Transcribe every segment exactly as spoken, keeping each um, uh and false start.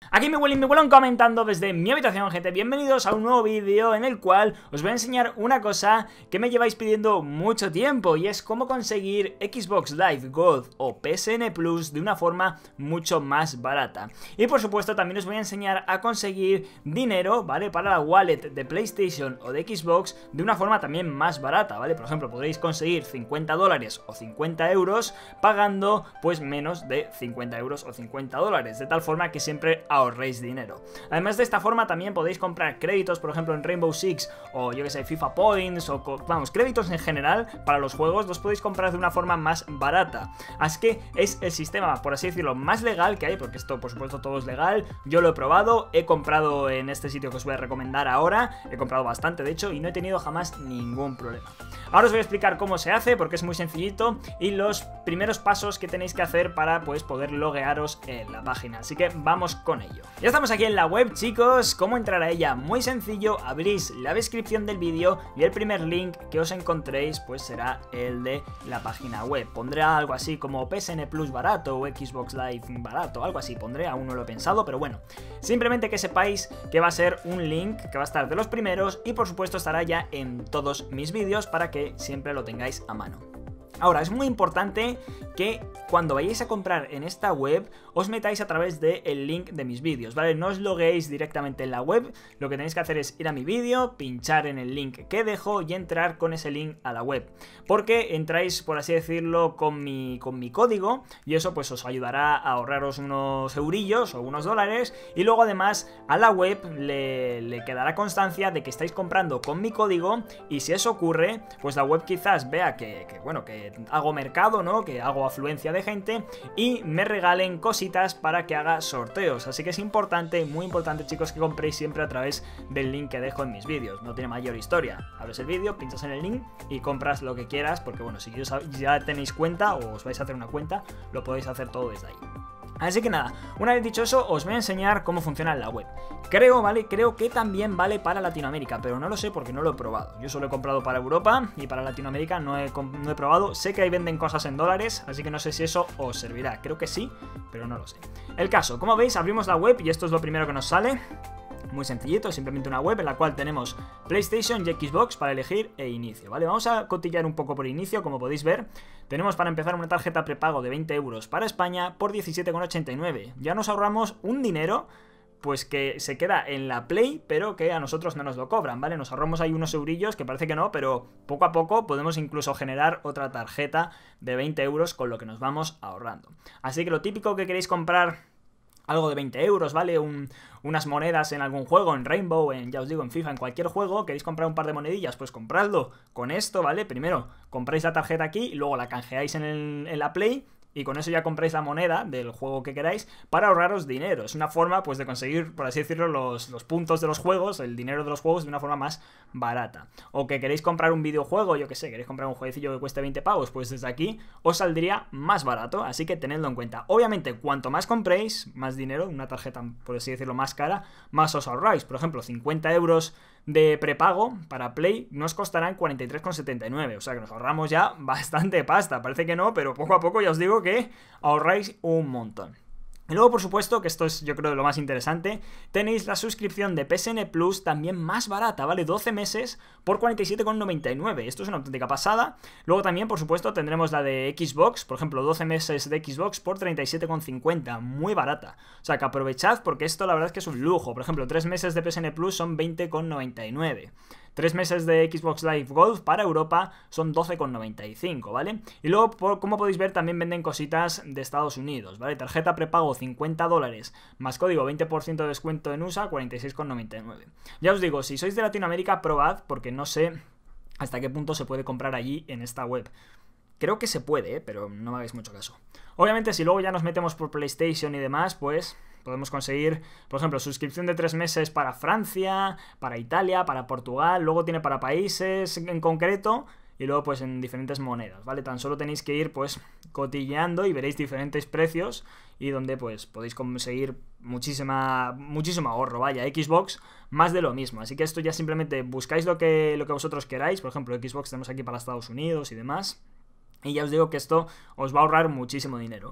Aquí mi Willy, mi Wilón comentando desde mi habitación, gente. Bienvenidos a un nuevo vídeo en el cual os voy a enseñar una cosa que me lleváis pidiendo mucho tiempo, y es cómo conseguir Xbox Live Gold o P S N Plus de una forma mucho más barata. Y por supuesto también os voy a enseñar a conseguir dinero, ¿vale? Para la wallet de PlayStation o de Xbox de una forma también más barata, ¿vale? Por ejemplo, podréis conseguir cincuenta dólares o cincuenta euros pagando pues menos de cincuenta euros o cincuenta dólares, de tal forma que siempre ahorréis dinero. Además de esta forma también podéis comprar créditos, por ejemplo en Rainbow Six o yo que sé, FIFA Points o vamos, créditos en general para los juegos los podéis comprar de una forma más barata. Así que es el sistema, por así decirlo, más legal que hay, porque esto por supuesto todo es legal. Yo lo he probado, he comprado en este sitio que os voy a recomendar ahora, he comprado bastante de hecho y no he tenido jamás ningún problema. Ahora os voy a explicar cómo se hace porque es muy sencillito y los primeros pasos que tenéis que hacer para pues poder loguearos en la página, así que vamos con ello. Ya estamos aquí en la web, chicos. ¿Cómo entrar a ella? Muy sencillo, abrís la descripción del vídeo y el primer link que os encontréis pues será el de la página web. Pondré algo así como P S N Plus barato o Xbox Live barato, algo así pondré, aún no lo he pensado, pero bueno, simplemente que sepáis que va a ser un link que va a estar de los primeros y por supuesto estará ya en todos mis vídeos para que siempre lo tengáis a mano. Ahora, es muy importante que cuando vayáis a comprar en esta web os metáis a través del link de mis vídeos, ¿vale? No os logueéis directamente en la web, lo que tenéis que hacer es ir a mi vídeo, pinchar en el link que dejo y entrar con ese link a la web, porque entráis, por así decirlo, con mi, con mi código y eso pues os ayudará a ahorraros unos eurillos o unos dólares, y luego además a la web le, le quedará constancia de que estáis comprando con mi código, y si eso ocurre, pues la web quizás vea que, que bueno, que hago mercado, ¿no? Que hago afluencia de gente y me regalen cositas para que haga sorteos. Así que es importante, muy importante, chicos, que compréis siempre a través del link que dejo en mis vídeos. No tiene mayor historia. Abres el vídeo, pinchas en el link y compras lo que quieras, porque bueno, si ya tenéis cuenta o os vais a hacer una cuenta, lo podéis hacer todo desde ahí. Así que nada, una vez dicho eso, os voy a enseñar cómo funciona la web. Creo, ¿vale? Creo que también vale para Latinoamérica, pero no lo sé porque no lo he probado. Yo solo he comprado para Europa y para Latinoamérica no he, no he probado. Sé que ahí venden cosas en dólares, así que no sé si eso os servirá. Creo que sí, pero no lo sé. El caso, como veis, abrimos la web y esto es lo primero que nos sale. Muy sencillito, simplemente una web en la cual tenemos PlayStation y Xbox para elegir e inicio, ¿vale? Vamos a cotillar un poco por inicio, como podéis ver. Tenemos para empezar una tarjeta prepago de veinte euros para España por diecisiete con ochenta y nueve. Ya nos ahorramos un dinero pues que se queda en la Play, pero que a nosotros no nos lo cobran, ¿vale? Nos ahorramos ahí unos eurillos, que parece que no, pero poco a poco podemos incluso generar otra tarjeta de veinte euros con lo que nos vamos ahorrando. Así que lo típico que queréis comprar algo de veinte euros, ¿vale? Un, unas monedas en algún juego, en Rainbow, en, ya os digo, en FIFA, en cualquier juego, queréis comprar un par de monedillas, pues compradlo con esto, ¿vale? Primero compráis la tarjeta aquí y luego la canjeáis en, el, en la Play, y con eso ya compráis la moneda del juego que queráis para ahorraros dinero. Es una forma pues de conseguir, por así decirlo, los, los puntos de los juegos, el dinero de los juegos de una forma más barata. O que queréis comprar un videojuego, yo que sé, queréis comprar un jueguecillo que cueste veinte pavos, pues desde aquí os saldría más barato, así que tenedlo en cuenta. Obviamente, cuanto más compréis, más dinero, una tarjeta, por así decirlo, más cara, más os ahorráis. Por ejemplo, cincuenta euros de prepago para Play nos costarán cuarenta y tres con setenta y nueve, o sea que nos ahorramos ya bastante pasta. Parece que no, pero poco a poco ya os digo que ahorráis un montón. Y luego, por supuesto, que esto es yo creo lo más interesante, tenéis la suscripción de P S N Plus también más barata, ¿vale? doce meses por cuarenta y siete con noventa y nueve, esto es una auténtica pasada. Luego también, por supuesto, tendremos la de Xbox, por ejemplo, doce meses de Xbox por treinta y siete con cincuenta, muy barata. O sea que aprovechad porque esto la verdad es que es un lujo. Por ejemplo, tres meses de P S N Plus son veinte con noventa y nueve. tres meses de Xbox Live Gold para Europa son doce con noventa y cinco, ¿vale? Y luego, por, como podéis ver, también venden cositas de Estados Unidos, ¿vale? Tarjeta prepago cincuenta dólares, más código veinte por ciento de descuento en U S A, cuarenta y seis con noventa y nueve. Ya os digo, si sois de Latinoamérica, probad, porque no sé hasta qué punto se puede comprar allí en esta web. Creo que se puede, ¿eh? Pero no me hagáis mucho caso. Obviamente, si luego ya nos metemos por PlayStation y demás, pues podemos conseguir, por ejemplo, suscripción de tres meses para Francia, para Italia, para Portugal, luego tiene para países en concreto y luego pues en diferentes monedas, ¿vale? Tan solo tenéis que ir pues cotilleando y veréis diferentes precios y donde pues podéis conseguir muchísima, muchísimo ahorro, vaya. Xbox más de lo mismo, así que esto ya simplemente buscáis lo que, lo que vosotros queráis. Por ejemplo, Xbox tenemos aquí para Estados Unidos y demás. Y ya os digo que esto os va a ahorrar muchísimo dinero.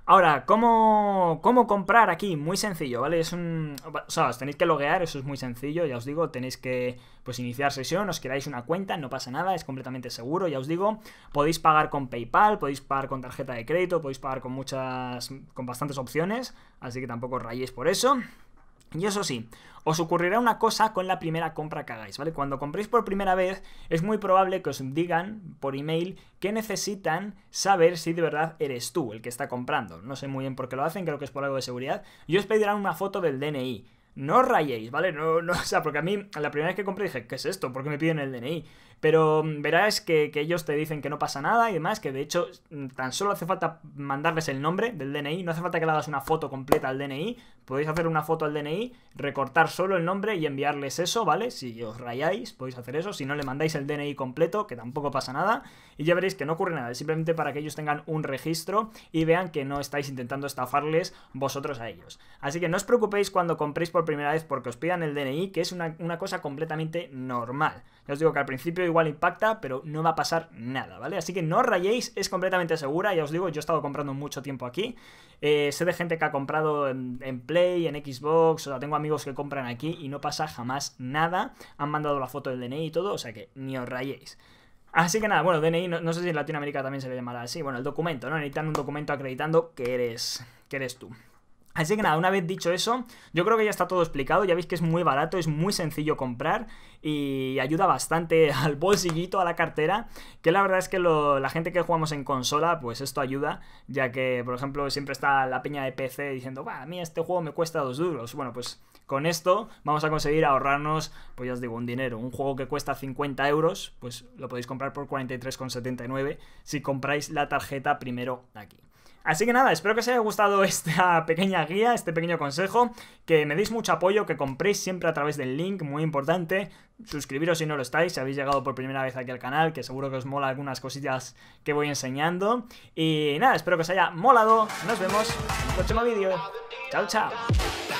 Ahora, ¿cómo, ¿cómo comprar aquí? Muy sencillo, ¿vale? Es un... O sea, os tenéis que loguear, eso es muy sencillo, ya os digo, tenéis que, pues, iniciar sesión, os creáis una cuenta, no pasa nada, es completamente seguro, ya os digo. Podéis pagar con PayPal, podéis pagar con tarjeta de crédito, podéis pagar con muchas... con bastantes opciones, así que tampoco os rayéis por eso. Y eso sí, os ocurrirá una cosa con la primera compra que hagáis, ¿vale? Cuando compréis por primera vez, es muy probable que os digan por email que necesitan saber si de verdad eres tú el que está comprando. No sé muy bien por qué lo hacen, creo que es por algo de seguridad. Y os pedirán una foto del D N I. No os rayéis, ¿vale? No, no, o sea, porque a mí, la primera vez que compré dije, ¿qué es esto? ¿Por qué me piden el D N I? Pero verás que, que ellos te dicen que no pasa nada y demás, que de hecho tan solo hace falta mandarles el nombre del D N I, no hace falta que le hagas una foto completa al D N I, podéis hacer una foto al D N I, recortar solo el nombre y enviarles eso, ¿vale? Si os rayáis, podéis hacer eso, si no le mandáis el D N I completo, que tampoco pasa nada, y ya veréis que no ocurre nada, es simplemente para que ellos tengan un registro y vean que no estáis intentando estafarles vosotros a ellos. Así que no os preocupéis cuando compréis por primera vez porque os pidan el D N I, que es una, una cosa completamente normal. Ya os digo que al principio igual impacta, pero no va a pasar nada, ¿vale? Así que no os rayéis, es completamente segura, ya os digo, yo he estado comprando mucho tiempo aquí, eh, sé de gente que ha comprado en, en Play, en Xbox, o sea, tengo amigos que compran aquí y no pasa jamás nada, han mandado la foto del D N I y todo, o sea que ni os rayéis. Así que nada, bueno, D N I, no, no sé si en Latinoamérica también se le llamará así, bueno, el documento, ¿no? Necesitan un documento acreditando que eres, que eres tú. Así que nada, una vez dicho eso, yo creo que ya está todo explicado, ya veis que es muy barato, es muy sencillo comprar y ayuda bastante al bolsillito, a la cartera, que la verdad es que lo, la gente que jugamos en consola, pues esto ayuda, ya que, por ejemplo, siempre está la peña de P C diciendo, va, a mí este juego me cuesta dos duros, bueno, pues con esto vamos a conseguir ahorrarnos, pues ya os digo, un dinero, un juego que cuesta cincuenta euros, pues lo podéis comprar por cuarenta y tres con setenta y nueve si compráis la tarjeta primero aquí. Así que nada, espero que os haya gustado esta pequeña guía, este pequeño consejo, que me deis mucho apoyo, que compréis siempre a través del link, muy importante, suscribiros si no lo estáis, si habéis llegado por primera vez aquí al canal, que seguro que os mola algunas cosillas que voy enseñando, y nada, espero que os haya molado, nos vemos en el próximo vídeo, chao chao.